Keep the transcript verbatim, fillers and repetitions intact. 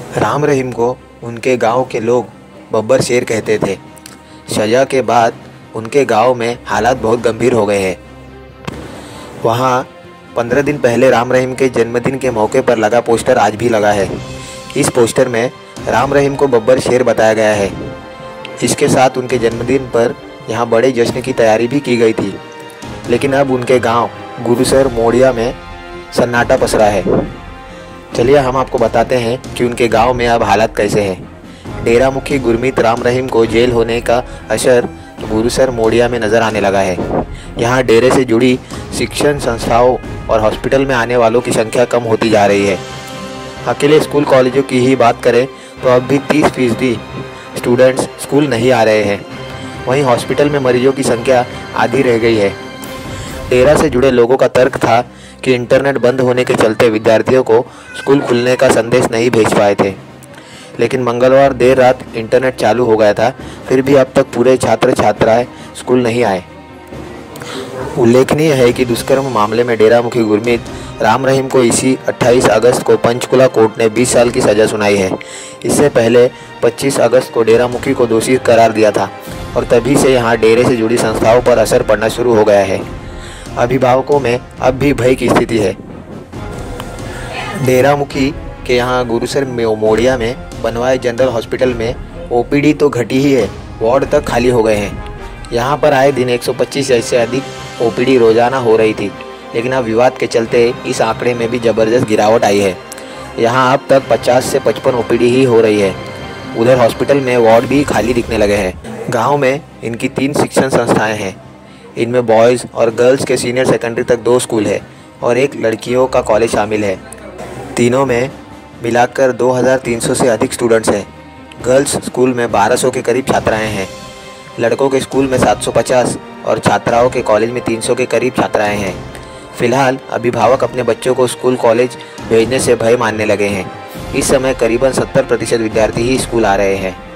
राम रहीम को उनके गांव के लोग बब्बर शेर कहते थे। सजा के बाद उनके गांव में हालात बहुत गंभीर हो गए हैं। वहां पंद्रह दिन पहले राम रहीम के जन्मदिन के मौके पर लगा पोस्टर आज भी लगा है। इस पोस्टर में राम रहीम को बब्बर शेर बताया गया है। इसके साथ उनके जन्मदिन पर यहां बड़े जश्न की तैयारी भी की गई थी, लेकिन अब उनके गांव गुरुसर मोड़िया में सन्नाटा पसरा है। चलिए हम आपको बताते हैं कि उनके गांव में अब हालात कैसे हैं। डेरा मुखी गुरमीत राम रहीम को जेल होने का असर गुरुसर मोड़िया में नज़र आने लगा है। यहाँ डेरे से जुड़ी शिक्षण संस्थाओं और हॉस्पिटल में आने वालों की संख्या कम होती जा रही है। अकेले स्कूल कॉलेजों की ही बात करें तो अब भी तीस फीसदी स्टूडेंट्स स्कूल नहीं आ रहे हैं। वहीं हॉस्पिटल में मरीजों की संख्या आधी रह गई है। डेरा से जुड़े लोगों का तर्क था कि इंटरनेट बंद होने के चलते विद्यार्थियों को स्कूल खुलने का संदेश नहीं भेज पाए थे, लेकिन मंगलवार देर रात इंटरनेट चालू हो गया था। फिर भी अब तक पूरे छात्र छात्राएं स्कूल नहीं आए। उल्लेखनीय है कि दुष्कर्म मामले में डेरा मुखी गुरमीत राम रहीम को इसी अट्ठाईस अगस्त को पंचकुला कोर्ट ने बीस साल की सज़ा सुनाई है। इससे पहले पच्चीस अगस्त को डेरा मुखी को दोषी करार दिया था और तभी से यहाँ डेरे से जुड़ी संस्थाओं पर असर पड़ना शुरू हो गया है। अभिभावकों में अब भी भय की स्थिति है। डेरा मुखी के यहाँ गुरुसर मोड़िया में बनवाए जनरल हॉस्पिटल में ओपीडी तो घटी ही है, वार्ड तक खाली हो गए हैं। यहाँ पर आए दिन एक सौ पच्चीस से अधिक ओपीडी रोजाना हो रही थी, लेकिन अब विवाद के चलते इस आंकड़े में भी ज़बरदस्त गिरावट आई है। यहाँ अब तक पचास से पचपन ओपीडी ही हो रही है। उधर हॉस्पिटल में वार्ड भी खाली दिखने लगे हैं। गाँव में इनकी तीन शिक्षण संस्थाएँ हैं। इनमें बॉयज़ और गर्ल्स के सीनियर सेकेंडरी तक दो स्कूल है और एक लड़कियों का कॉलेज शामिल है। तीनों में मिलाकर दो हज़ार तीन सौ से अधिक स्टूडेंट्स हैं। गर्ल्स स्कूल में बारह सौ के करीब छात्राएं हैं। लड़कों के स्कूल में सात सौ पचास और छात्राओं के कॉलेज में तीन सौ के करीब छात्राएं हैं। फिलहाल अभिभावक अपने बच्चों को स्कूल कॉलेज भेजने से भय मानने लगे हैं। इस समय करीबन सत्तर प्रतिशत विद्यार्थी ही स्कूल आ रहे हैं।